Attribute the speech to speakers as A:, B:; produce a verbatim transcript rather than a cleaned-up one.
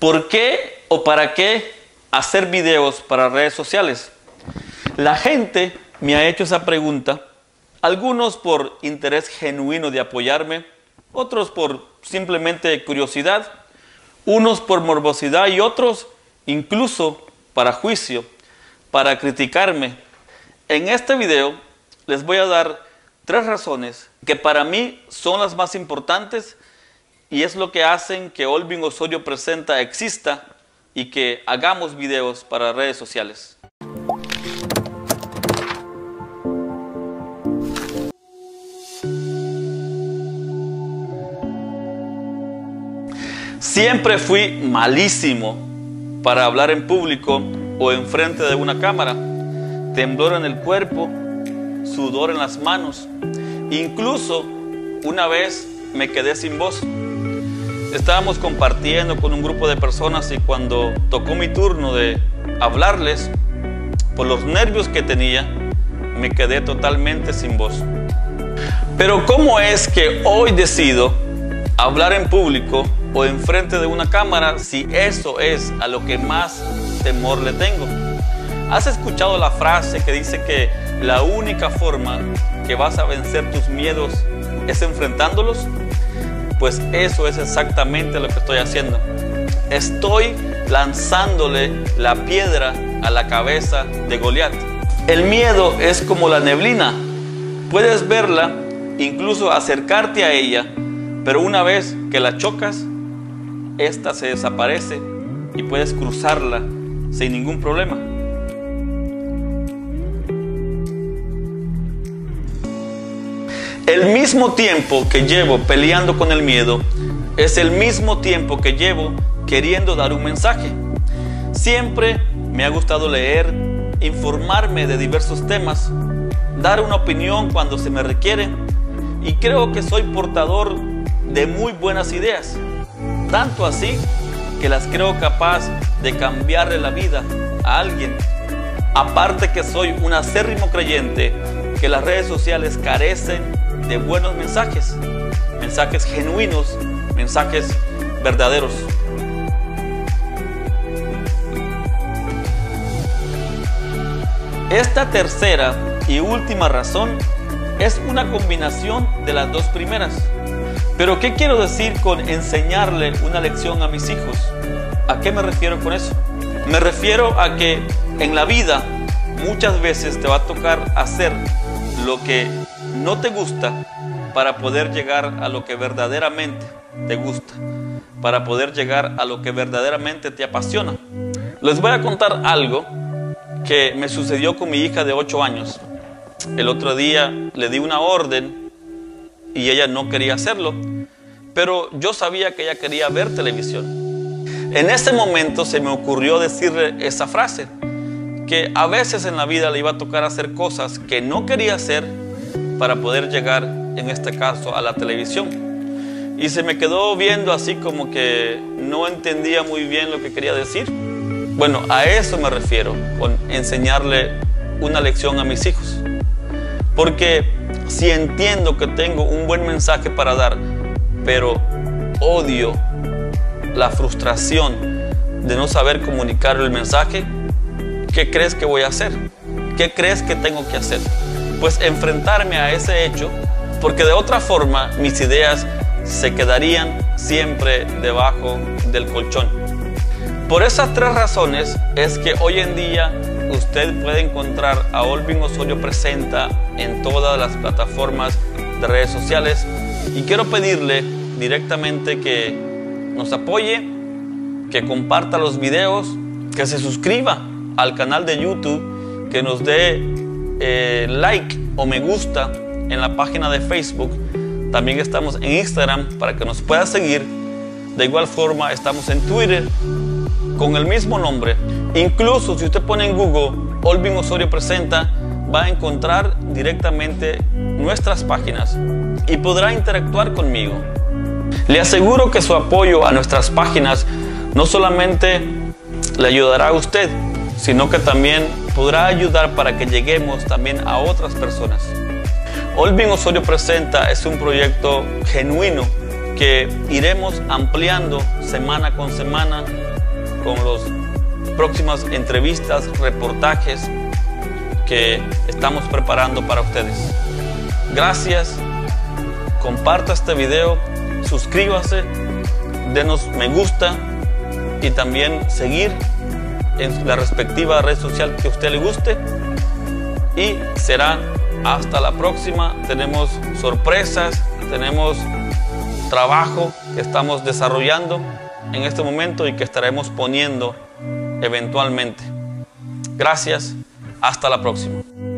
A: ¿Por qué o para qué hacer videos para redes sociales? La gente me ha hecho esa pregunta, algunos por interés genuino de apoyarme, otros por simplemente curiosidad, unos por morbosidad y otros incluso para juicio, para criticarme. En este video les voy a dar tres razones que para mí son las más importantes y es lo que hacen que Olvin Osorio Presenta exista y que hagamos videos para redes sociales. Siempre fui malísimo para hablar en público o enfrente de una cámara. Temblor en el cuerpo, sudor en las manos. Incluso una vez me quedé sin voz. Estábamos compartiendo con un grupo de personas y cuando tocó mi turno de hablarles, por los nervios que tenía, me quedé totalmente sin voz. Pero ¿cómo es que hoy decido hablar en público o enfrente de una cámara si eso es a lo que más temor le tengo? ¿Has escuchado la frase que dice que la única forma que vas a vencer tus miedos es enfrentándolos? Pues eso es exactamente lo que estoy haciendo. Estoy lanzándole la piedra a la cabeza de Goliat. El miedo es como la neblina. Puedes verla, incluso acercarte a ella, pero una vez que la chocas, esta se desaparece y puedes cruzarla sin ningún problema. El mismo tiempo que llevo peleando con el miedo es el mismo tiempo que llevo queriendo dar un mensaje. Siempre me ha gustado leer, informarme de diversos temas, dar una opinión cuando se me requiere y creo que soy portador de muy buenas ideas, tanto así que las creo capaz de cambiarle la vida a alguien. Aparte que soy un acérrimo creyente que las redes sociales carecen de buenos mensajes, mensajes genuinos, mensajes verdaderos. Esta tercera y última razón es una combinación de las dos primeras. Pero ¿qué quiero decir con enseñarle una lección a mis hijos? ¿A qué me refiero con eso? Me refiero a que en la vida muchas veces te va a tocar hacer lo que no te gusta para poder llegar a lo que verdaderamente te gusta, para poder llegar a lo que verdaderamente te apasiona. Les voy a contar algo que me sucedió con mi hija de ocho años. El otro día le di una orden y ella no quería hacerlo, pero yo sabía que ella quería ver televisión. En ese momento se me ocurrió decirle esa frase, que a veces en la vida le iba a tocar hacer cosas que no quería hacer para poder llegar, en este caso, a la televisión. Y se me quedó viendo así como que no entendía muy bien lo que quería decir. Bueno, a eso me refiero, con enseñarle una lección a mis hijos. Porque si entiendo que tengo un buen mensaje para dar, pero odio la frustración de no saber comunicar el mensaje, ¿qué crees que voy a hacer? ¿Qué crees que tengo que hacer? Pues enfrentarme a ese hecho, porque de otra forma mis ideas se quedarían siempre debajo del colchón. Por esas tres razones es que hoy en día usted puede encontrar a Olvin Osorio Presenta en todas las plataformas de redes sociales y quiero pedirle directamente que nos apoye, que comparta los videos, que se suscriba al canal de YouTube, que nos dé eh, like o me gusta en la página de Facebook. También estamos en Instagram para que nos pueda seguir. De igual forma estamos en Twitter con el mismo nombre. Incluso si usted pone en Google Olvin Osorio Presenta, va a encontrar directamente nuestras páginas y podrá interactuar conmigo. Le aseguro que su apoyo a nuestras páginas no solamente le ayudará a usted, sino que también podrá ayudar para que lleguemos también a otras personas. Olvin Osorio Presenta es un proyecto genuino que iremos ampliando semana con semana con las próximas entrevistas, reportajes que estamos preparando para ustedes. Gracias, comparta este video, suscríbase, denos me gusta y también seguir en la respectiva red social que a usted le guste. Y será hasta la próxima. Tenemos sorpresas, tenemos trabajo que estamos desarrollando en este momento y que estaremos poniendo eventualmente. Gracias, hasta la próxima.